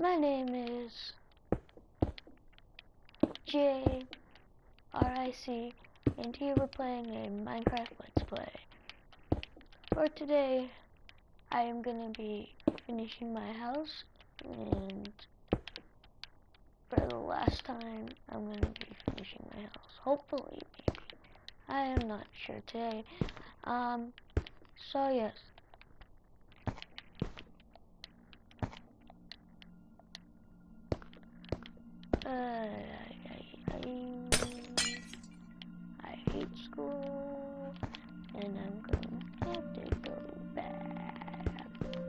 My name is JRIC, and here we're playing a Minecraft Let's Play. For today, I am gonna be finishing my house, and for the last time, I'm gonna be finishing my house. Hopefully, maybe. I am not sure today. So yes. I hate school, and I'm going to have to go back.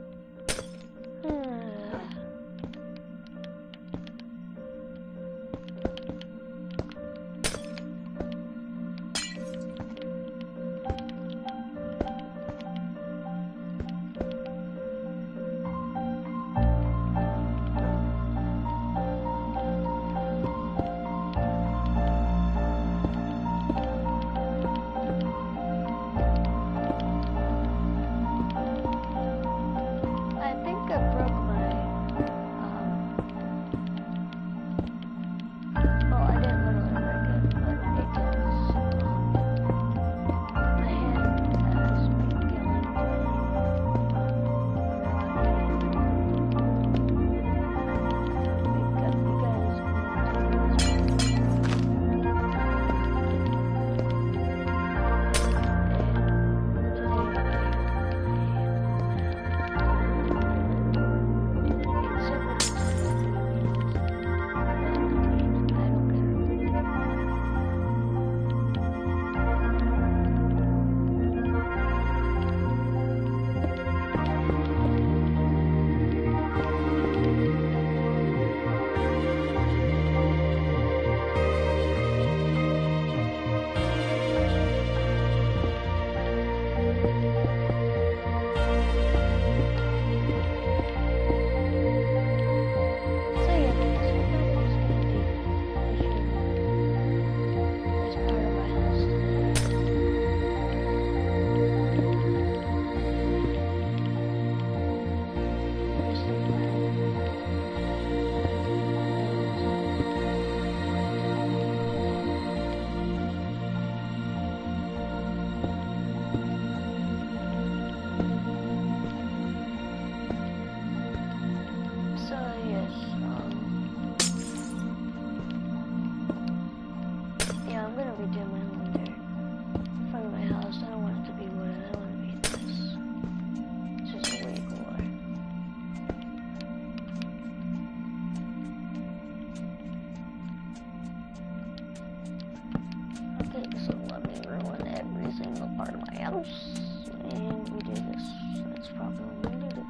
And we do this. That's probably what we do today.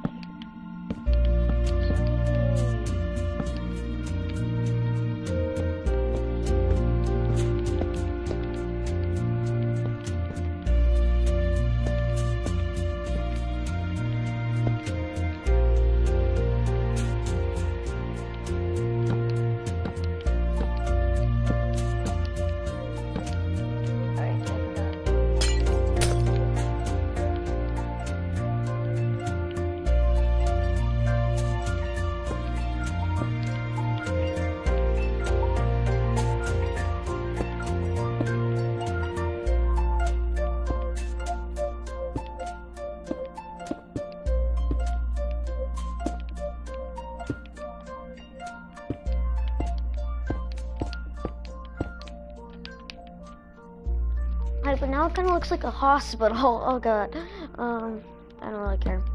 But now it kind of looks like a hospital. Oh god. I don't really care.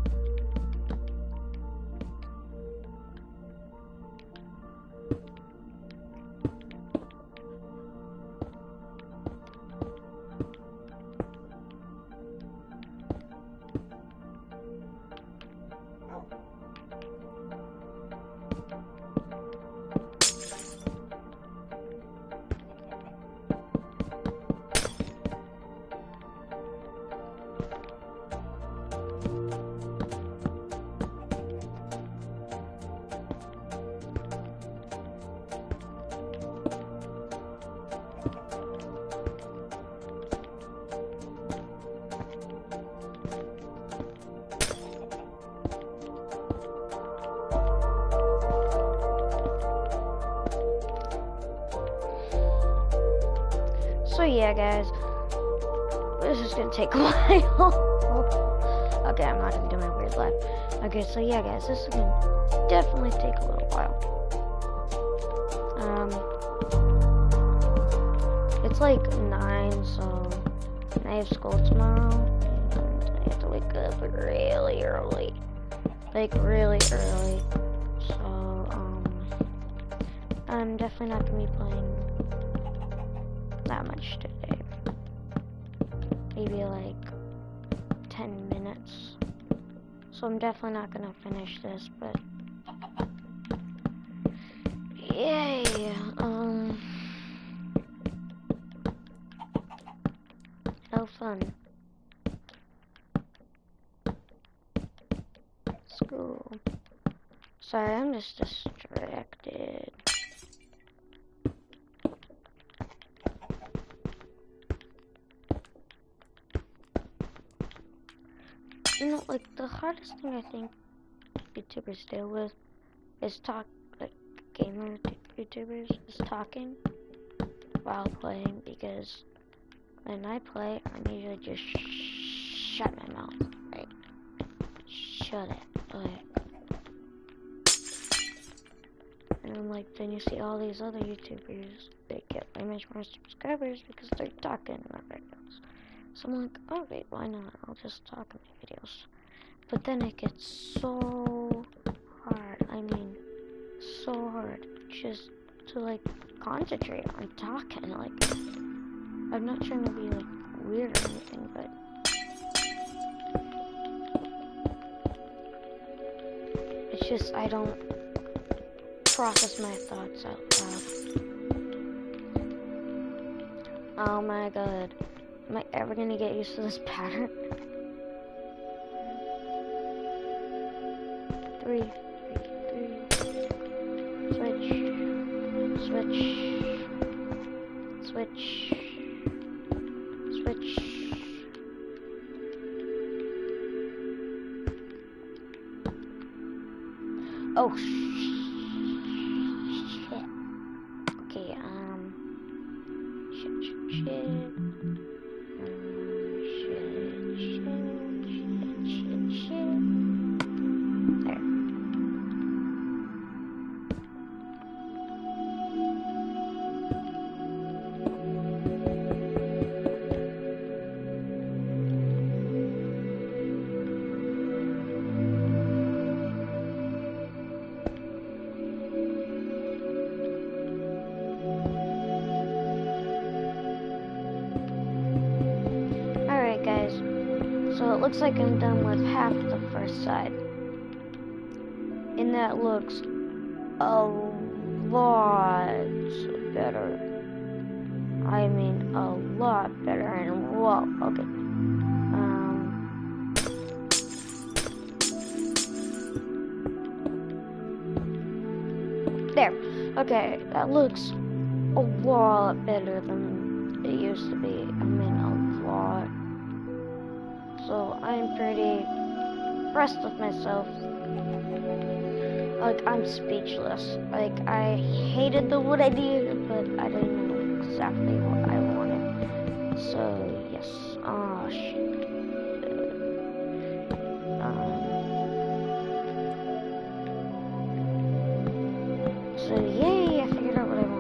So yeah, guys, this is gonna take a while. Okay, I'm not gonna do my weird laugh. Okay, so yeah, guys, this is gonna definitely take a little while. It's like 9, so I have school tomorrow, and I have to wake up really early, like really early. So I'm definitely not gonna be playing that much today. Maybe like 10 minutes. So I'm definitely not gonna finish this, but yay! How fun. School. Sorry, I'm just distracted. You know, like, the hardest thing I think YouTubers deal with is gamer YouTubers is talking while playing, because when I play, I'm usually just shut my mouth, like, shut it, like, and I'm like, then you see all these other YouTubers, they get way much more subscribers because they're talking in their videos. So I'm like, okay, why not? I'll just talk in my videos. But then it gets so hard. I mean, so hard just to like concentrate on talking. Like, I'm not trying to be like weird or anything, but it's just I don't process my thoughts out loud. Oh my god. Am I ever gonna get used to this pattern? 3, 3, 3. Switch. Switch. Switch. Switch. Oh, shit. Okay, shit. So it looks like I'm done with half the first side. And that looks a lot better. I mean, a lot better. And whoa, okay. There. Okay, that looks a lot better than it used to be. I mean, a lot. So I'm pretty impressed with myself. Like, I'm speechless. Like, I hated the wood idea, but I didn't know exactly what I wanted. So, yes. Oh, shit. So, yay, I figured out what I wanted.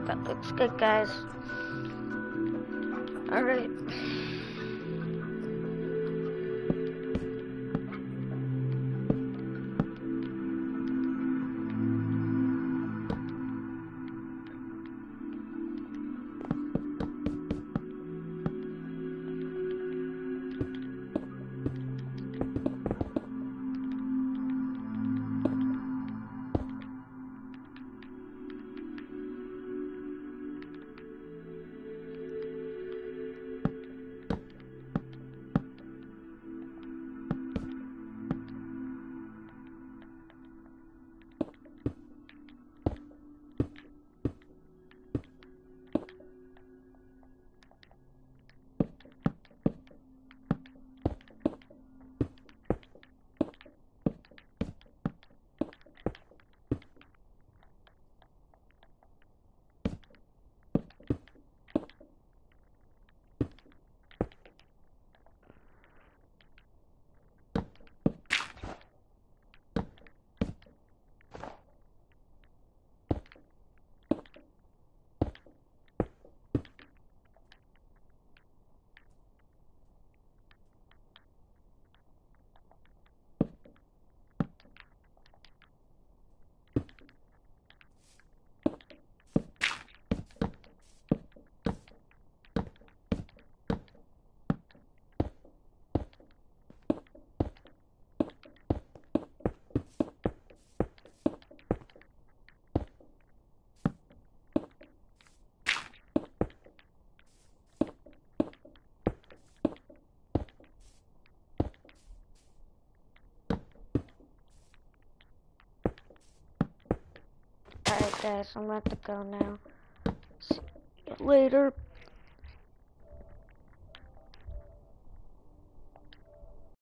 That looks good, guys. Alright. Alright guys, I'm about to go now. See you later.